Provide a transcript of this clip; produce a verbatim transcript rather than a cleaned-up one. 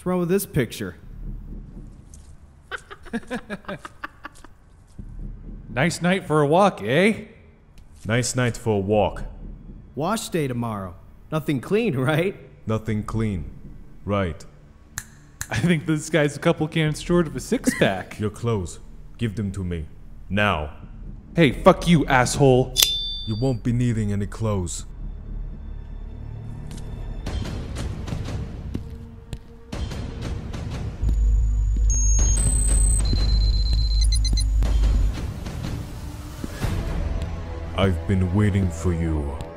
What's wrong with this picture? Nice night for a walk, eh? Nice night for a walk. Wash day tomorrow. Nothing clean, right? Nothing clean. Right. I think this guy's a couple cans short of a six-pack. Your clothes. Give them to me. Now. Hey, fuck you, asshole. You won't be needing any clothes. I've been waiting for you.